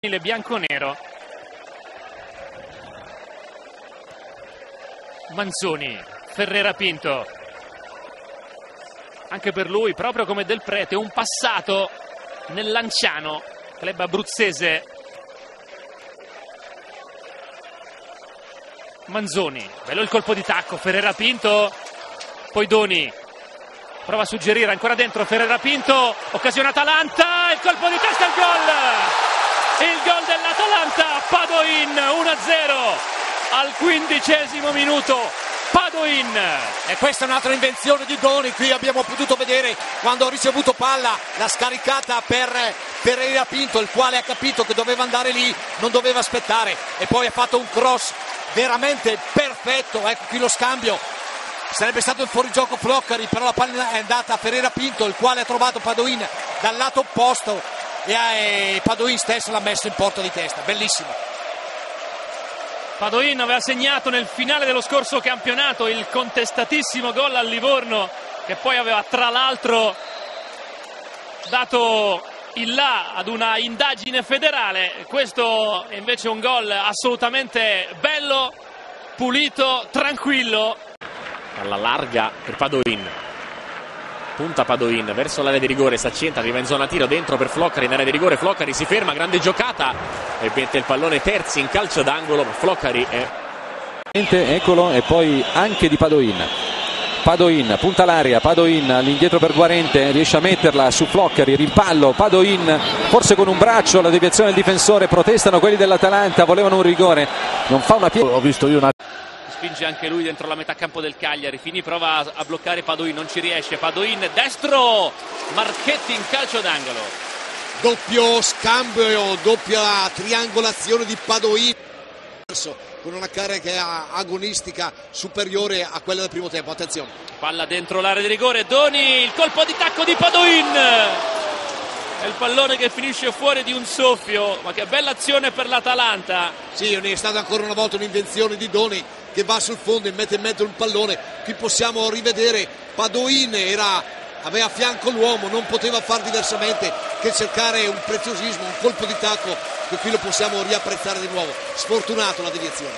il bianconero. Manzoni, Ferrera Pinto, anche per lui, proprio come Del Prete, un passato nel Lanciano, club abruzzese. Manzoni, bello il colpo di tacco, Ferrera Pinto, poi Doni prova a suggerire, ancora dentro Ferrera Pinto, occasione Atalanta, il colpo di testa, il gol dell'Atalanta, Padoin, 1-0 al 15° minuto. Padoin. E questa è un'altra invenzione di Doni. Qui abbiamo potuto vedere quando ha ricevuto palla la scaricata per Ferrera Pinto, il quale ha capito che doveva andare lì, non doveva aspettare, e poi ha fatto un cross veramente perfetto. Ecco qui lo scambio, sarebbe stato il fuorigioco Floccari, però la palla è andata a Ferrera Pinto, il quale ha trovato Padoin dal lato opposto e Padoin stesso l'ha messo in porta di testa. Bellissimo. Padoin aveva segnato nel finale dello scorso campionato il contestatissimo gol al Livorno, che poi aveva tra l'altro dato il là ad una indagine federale. Questo è invece un gol assolutamente bello, pulito, tranquillo. Alla larga per Padoin, punta Padoin verso l'area di rigore, s'accenta, arriva in zona tiro, dentro per Floccari in area di rigore, Floccari si ferma, grande giocata e mette il pallone Terzi in calcio d'angolo. Floccari eccolo, e poi anche di Padoin. Padoin punta l'area, Padoin all'indietro per Guarente, riesce a metterla su Floccari, rimpallo, Padoin forse con un braccio, la deviazione del difensore, protestano quelli dell'Atalanta, volevano un rigore, non fa una piega. Ho visto io una... Spinge anche lui dentro la metà campo del Cagliari. Fini prova a bloccare Padoin, non ci riesce. Padoin destro, Marchetti in calcio d'angolo. Doppio scambio, doppia triangolazione di Padoin con una carica agonistica superiore a quella del primo tempo. Attenzione, palla dentro l'area di rigore, Doni, il colpo di tacco di Padoin, è il pallone che finisce fuori di un soffio. Ma che bella azione per l'Atalanta. Sì, è stata ancora una volta un'invenzione di Doni, che va sul fondo e mette in mezzo il pallone. Qui possiamo rivedere Padoin, aveva a fianco l'uomo, non poteva far diversamente che cercare un preziosismo, un colpo di tacco, che qui lo possiamo riapprezzare di nuovo. Sfortunato la deviazione.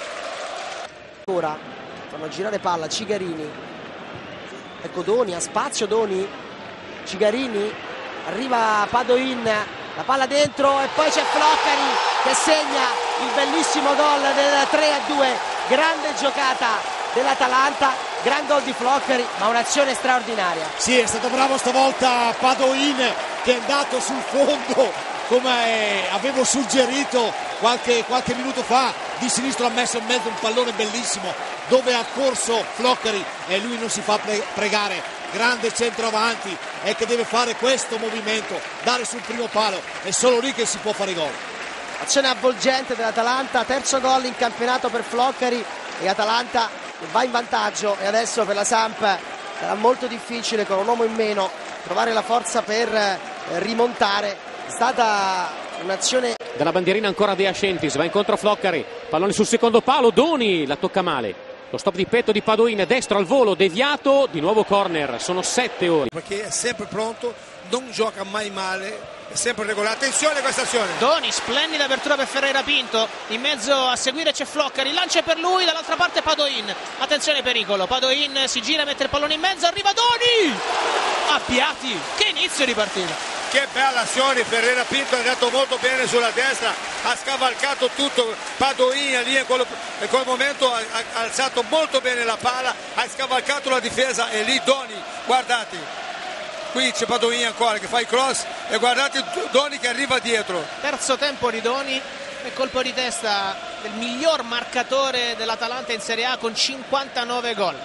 Ora fanno girare palla Cigarini, ecco Doni, ha spazio Doni, Cigarini, arriva Padoin, la palla dentro e poi c'è Floccari che segna il bellissimo gol del 3-2. Grande giocata dell'Atalanta, gran gol di Floccari, ma un'azione straordinaria. Sì, è stato bravo stavolta Padoin, che è andato sul fondo come avevo suggerito qualche minuto fa. Di sinistro ha messo in mezzo un pallone bellissimo dove ha corso Floccari e lui non si fa pregare. Grande centravanti, è che deve fare questo movimento, dare sul primo palo, è solo lì che si può fare gol. Azione avvolgente dell'Atalanta, terzo gol in campionato per Floccari e Atalanta che va in vantaggio. E adesso per la Samp sarà molto difficile, con un uomo in meno, trovare la forza per rimontare. È stata un'azione... Dalla bandierina ancora De Ascentis, va incontro a Floccari, pallone sul secondo palo, Doni la tocca male. Lo stop di petto di Padoin, destro al volo, deviato, di nuovo corner. Sono 7 ore. Perché è sempre pronto, non gioca mai male, è sempre regolare. Attenzione a questa azione. Doni, splendida apertura per Ferrera Pinto, in mezzo a seguire c'è Floccari, lancia per lui, dall'altra parte Padoin. Attenzione, pericolo, Padoin si gira, mette il pallone in mezzo, arriva Doni! Appiati, che inizio di partita! Che bella azione, Ferrera Pinto è andato molto bene sulla destra, ha scavalcato tutto Padoin lì in quel momento, ha alzato molto bene la palla, ha scavalcato la difesa e lì Doni, guardate, qui c'è Padoin ancora che fa il cross e guardate Doni che arriva dietro. Terzo tempo di Doni e colpo di testa del miglior marcatore dell'Atalanta in Serie A con 59 gol.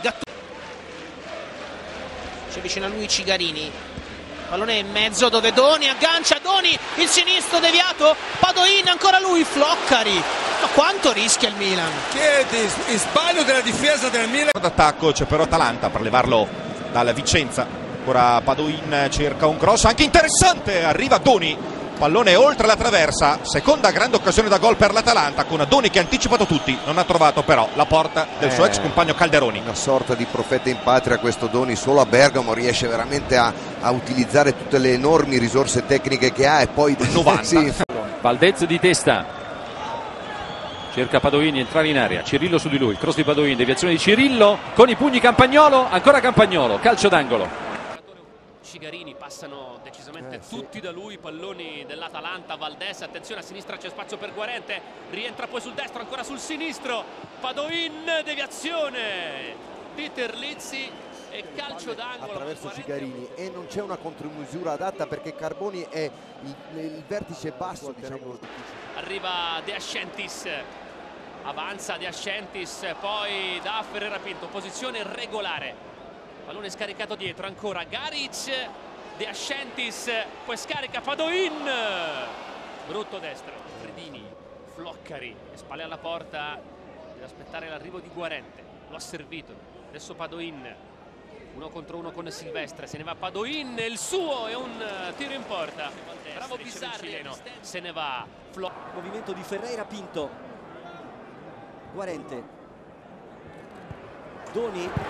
C'è vicino a lui Cigarini. Pallone in mezzo dove Doni aggancia, Doni il sinistro deviato, Padoin ancora lui, Floccari. Ma quanto rischia il Milan? Che sbaglio della difesa del Milan. D'attacco c'è però Atalanta per levarlo dalla Vicenza. Ora Padoin cerca un cross anche interessante, arriva Doni, pallone oltre la traversa, seconda grande occasione da gol per l'Atalanta, con Doni che ha anticipato tutti, non ha trovato però la porta del suo ex compagno Calderoni. Una sorta di profeta in patria questo Doni, solo a Bergamo riesce veramente a utilizzare tutte le enormi risorse tecniche che ha e poi 90. Sì. Valdez di testa, cerca Padoin di entrare in area, Cirillo su di lui, cross di Padoin, deviazione di Cirillo con i pugni Campagnolo, ancora Campagnolo, calcio d'angolo. Cigarini, passano decisamente tutti da lui, palloni dell'Atalanta. Valdés, attenzione, a sinistra c'è spazio per Guarente, rientra poi sul destro, ancora sul sinistro, Padoin, deviazione di Terlizzi e calcio d'angolo attraverso Cigarini, e non c'è una contromisura adatta perché Carboni è il vertice basso, diciamo. Arriva De Ascentis, avanza De Ascentis, poi da Ferreira Pinto, posizione regolare, pallone scaricato dietro, ancora Garic, De Ascentis, poi scarica Padoin, brutto destro, Fredini, Floccari, spalle alla porta, deve aspettare l'arrivo di Guarente, lo ha servito, adesso Padoin, 1 contro 1 con Silvestre, se ne va Padoin, il suo è un tiro in porta, bravo Bizzarri, se ne va movimento di Ferreira Pinto, Guarente, Doni, 1-2,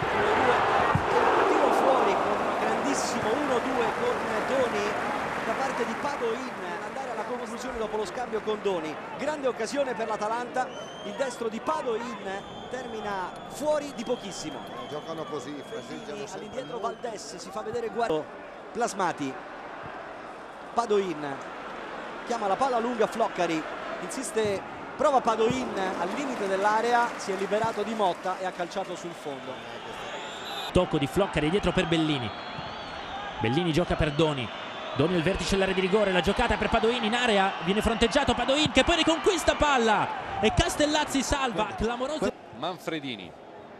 tiro fuori con un grandissimo 1-2 con Doni da parte di Padoin, andare alla conclusione dopo lo scambio con Doni, grande occasione per l'Atalanta, il destro di Padoin termina fuori di pochissimo. Giocano così, all'indietro Valdés, si fa vedere Guarente, Plasmati, Padoin chiama la palla lunga Floccari, insiste, prova Padoin al limite dell'area, si è liberato di Motta e ha calciato sul fondo. Tocco di Floccari dietro per Bellini, Bellini gioca per Doni, Doni al vertice dell'area di rigore, la giocata per Padoin in area, viene fronteggiato Padoin che poi riconquista palla e Castellazzi salva, clamoroso. Manfredini,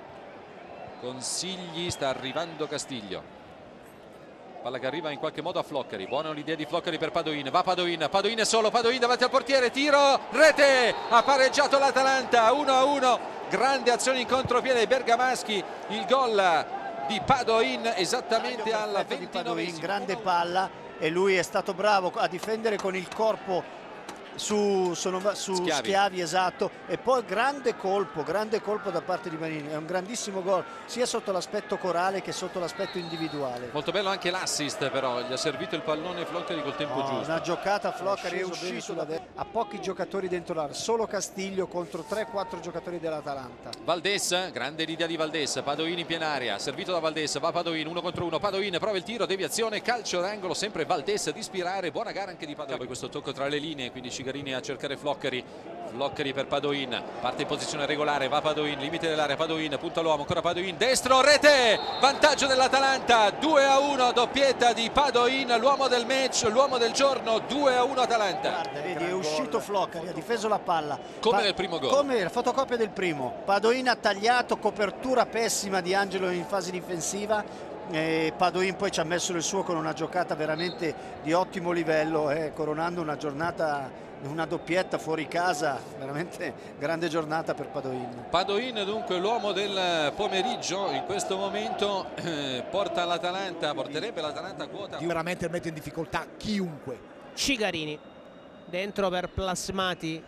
consigli, sta arrivando Castiglio, palla che arriva in qualche modo a Floccari, buona l'idea di Floccari per Padoin, va Padoin, Padoin è solo, Padoin davanti al portiere, tiro, rete, ha pareggiato l'Atalanta 1-1, grande azione in contropiede ai bergamaschi, il gol di Padoin esattamente al 29esimo. Grande palla e lui è stato bravo a difendere con il corpo su Schiavi, esatto, e poi grande colpo da parte di Manini, è un grandissimo gol sia sotto l'aspetto corale che sotto l'aspetto individuale. Molto bello anche l'assist, però gli ha servito il pallone Floccari col tempo giusto. Una giocata, Floccari è uscito a pochi giocatori dentro l'area, solo Castiglio contro 3-4 giocatori dell'Atalanta. Valdés, grande l'idea di Valdés, Padoin in piena area, servito da Valdés, va Padoin 1 contro 1, Padoin prova il tiro, deviazione, calcio d'angolo, sempre Valdés ad ispirare, buona gara anche di Padoin. Poi questo tocco tra le linee, quindi Cigarini a cercare Floccari, Floccari per Padoin, parte in posizione regolare, va Padoin, limite dell'area, Padoin, punta l'uomo, ancora Padoin, destro, rete, vantaggio dell'Atalanta, 2-1, doppietta di Padoin, l'uomo del match, l'uomo del giorno, 2-1 Atalanta. Guarda, vedi, è uscito Floccari, ha difeso la palla. Come nel primo gol. Come la fotocopia del primo, Padoin ha tagliato, copertura pessima di Angelo in fase difensiva, e Padoin poi ci ha messo il suo con una giocata veramente di ottimo livello, coronando una giornata, una doppietta fuori casa, veramente grande giornata per Padoin. Padoin dunque l'uomo del pomeriggio in questo momento, porta l'Atalanta, porterebbe l'Atalanta a quota. Veramente mette in difficoltà chiunque. Cigarini dentro per Plasmati,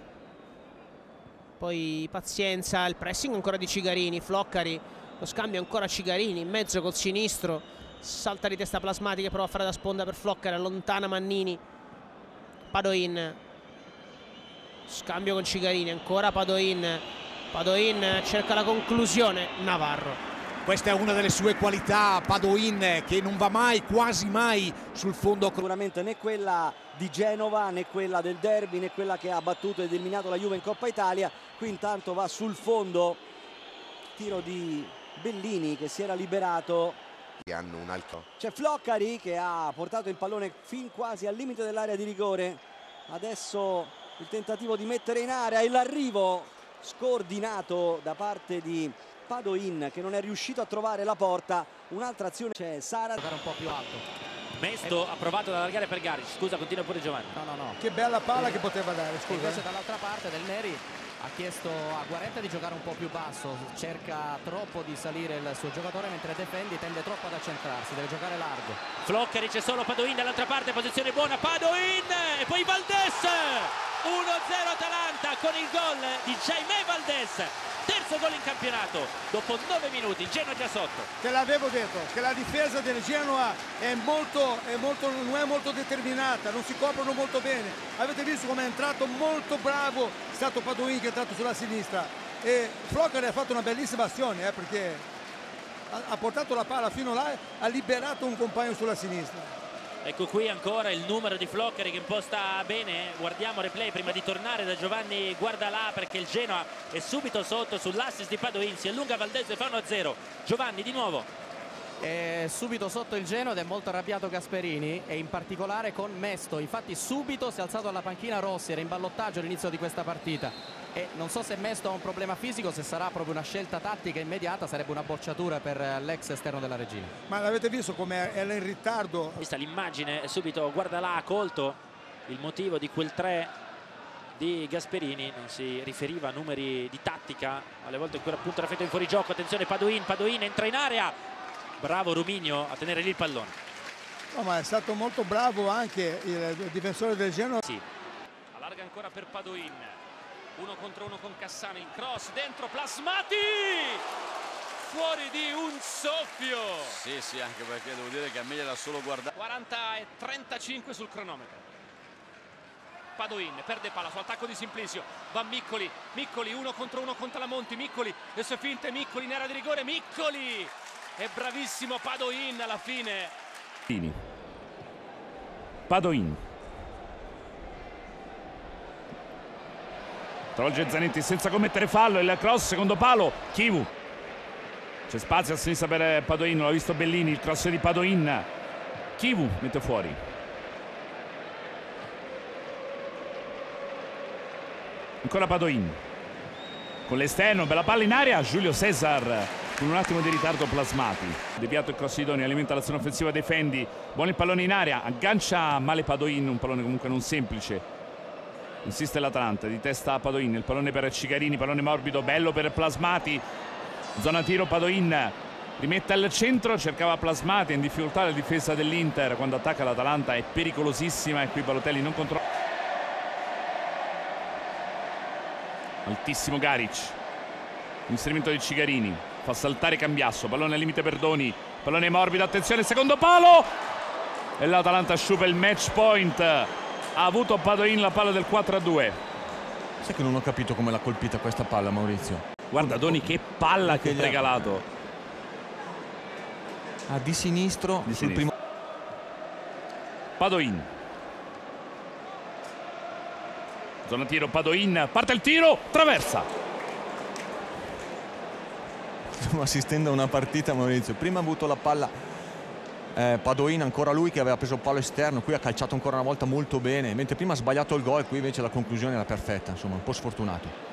poi pazienza, il pressing ancora di Cigarini, Floccari, lo scambio ancora Cigarini, in mezzo col sinistro, salta di testa Plasmati che prova a fare da sponda per Floccari, allontana Mannini, Padoin, scambio con Cigarini, ancora Padoin, Padoin cerca la conclusione, Navarro. Questa è una delle sue qualità, Padoin, che non va mai, quasi mai sul fondo. Sicuramente né quella di Genova, né quella del derby, né quella che ha battuto ed eliminato la Juve in Coppa Italia. Qui intanto va sul fondo, tiro di Bellini che si era liberato. Hanno un altro. C'è Floccari che ha portato il pallone fin quasi al limite dell'area di rigore. Adesso il tentativo di mettere in area e l'arrivo scordinato da parte di Padoin che non è riuscito a trovare la porta. Un'altra azione, c'è Sara, giocare un po' più alto. Mesto ha provato ad allargare per Garic, scusa, continua pure Giovanni. No. Che bella palla che poteva dare, scusa. Invece dall'altra parte Del Neri ha chiesto a Guarente di giocare un po' più basso, cerca troppo di salire il suo giocatore mentre difende, tende troppo ad accentrarsi, deve giocare largo. Floccari, c'è solo Padoin dall'altra parte, posizione buona, Padoin e poi Valdés, 1-0 Atalanta con il gol di Jaime Valdés, terzo gol in campionato dopo 9 minuti, il Genoa già sotto. Te l'avevo detto che la difesa del Genoa non è molto determinata, non si coprono molto bene. Avete visto come è entrato molto bravo, è stato Padoin che è entrato sulla sinistra, e Floccari ha fatto una bellissima azione, perché ha portato la palla fino là, ha liberato un compagno sulla sinistra. Ecco qui ancora il numero di Floccari che imposta bene. Guardiamo replay prima di tornare da Giovanni Guardalà, perché il Genoa è subito sotto sull'assist di Padoin, si allunga Valdese, fa 1-0. Giovanni di nuovo. È subito sotto il Genoa ed è molto arrabbiato Gasperini, e in particolare con Mesto. Infatti subito si è alzato alla panchina Rossi, era in ballottaggio all'inizio di questa partita, e non so se Mesto ha un problema fisico, se sarà proprio una scelta tattica immediata, sarebbe una bocciatura per l'ex esterno della regina. Ma l'avete visto come era in ritardo? Vista l'immagine, subito Guardalà ha colto il motivo di quel 3 di Gasperini, non si riferiva a numeri di tattica, alle volte ancora appunto raffetto in fuorigioco. Attenzione Padoin entra in area, bravo Rumigno a tenere lì il pallone. No, ma è stato molto bravo anche il difensore del Genoa. Sì. Allarga ancora per Padoin, 1 contro 1 con Cassano, il cross dentro Plasmati, fuori di un soffio. Sì, anche perché devo dire che a me gliela solo guardare. 40:35 sul cronometro. Padoin perde palla su attacco di Simplicio, va Miccoli 1 contro 1 con Talamonti, Miccoli, le sue finte, Miccoli in area di rigore, Miccoli, è bravissimo Padoin alla fine. Padoin tolge Zanetti senza commettere fallo, il cross secondo palo, Chivu, c'è spazio a sinistra per Padoin, l'ha visto Bellini, il cross di Padoin, Chivu mette fuori, ancora Padoin con l'esterno, bella palla in area, Giulio Cesar con un attimo di ritardo Plasmati, deviato il cross di Doni, alimenta l'azione offensiva dei Fendi, buono il pallone in area, aggancia male Padoin, un pallone comunque non semplice, insiste l'Atalanta, di testa a Padoin, il pallone per Cigarini, pallone morbido, bello per Plasmati, zona tiro Padoin, rimette al centro, cercava Plasmati, in difficoltà la difesa dell'Inter, quando attacca l'Atalanta è pericolosissima e qui Balotelli non controlla. Altissimo Garic, inserimento di Cigarini, fa saltare Cambiasso, pallone al limite per Doni, pallone morbido, attenzione, secondo palo e l'Atalanta sciupa il match point, ha avuto Padoin la palla del 4-2. Sai che non ho capito come l'ha colpita questa palla, Maurizio? Guarda Doni che palla che ha regalato. Di sinistro, sul primo. Padoin, zona tiro Padoin, parte il tiro, traversa. Stiamo assistendo a una partita, Maurizio, prima ha avuto la palla Padoin, ancora lui che aveva preso il palo esterno, qui ha calciato ancora una volta molto bene, mentre prima ha sbagliato il gol, qui invece la conclusione era perfetta, insomma un po' sfortunato.